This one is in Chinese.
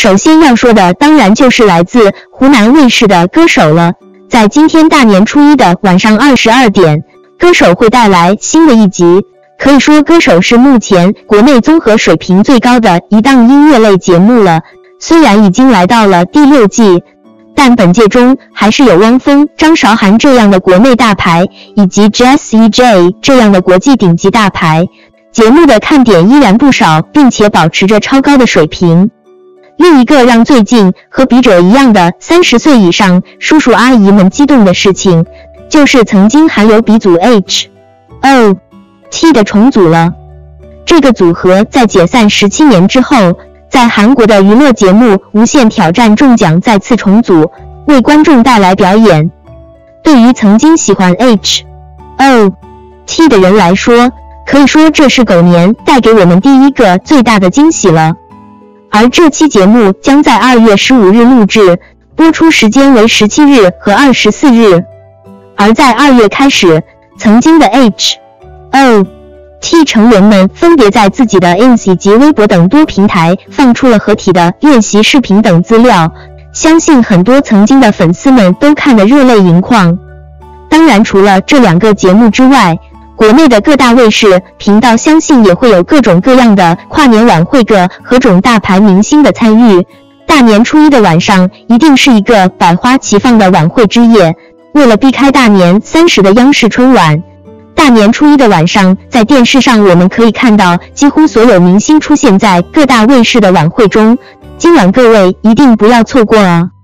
首先要说的当然就是来自湖南卫视的歌手了。在今天大年初一的晚上22点，歌手会带来新的一集。可以说歌手是目前国内综合水平最高的一档音乐类节目了。虽然已经来到了第6季，但本届中还是有汪峰、张韶涵这样的国内大牌，以及 Jessie J 这样的国际顶级大牌。节目的看点依然不少，并且保持着超高的水平。另一个让最近和笔者一样的30岁以上叔叔阿姨们激动的事情，就是曾经韩流鼻祖 H.O.T 的重组了。这个组合在解散17年之后，在韩国的娱乐节目《无限挑战》中奖再次重组，为观众带来表演。对于曾经喜欢 H.O.T 的人来说，可以说这是狗年带给我们第一个最大的惊喜了。而这期节目将在2月15日录制，播出时间为17日和24日。而在2月开始，曾经的 H.O.T 成员们分别在自己的 ins 以及微博等多平台放出了合体的练习视频等资料，相信很多曾经的粉丝们都看得热泪盈眶。当然除了这2个节目之外，国内的各大卫视频道相信也会有各种各样的跨年晚会，各种大牌明星的参与。大年初一的晚上一定是一个百花齐放的晚会之夜。为了避开大年30的央视春晚，大年初一的晚上在电视上我们可以看到几乎所有明星出现在各大卫视的晚会中。今晚各位一定不要错过啊！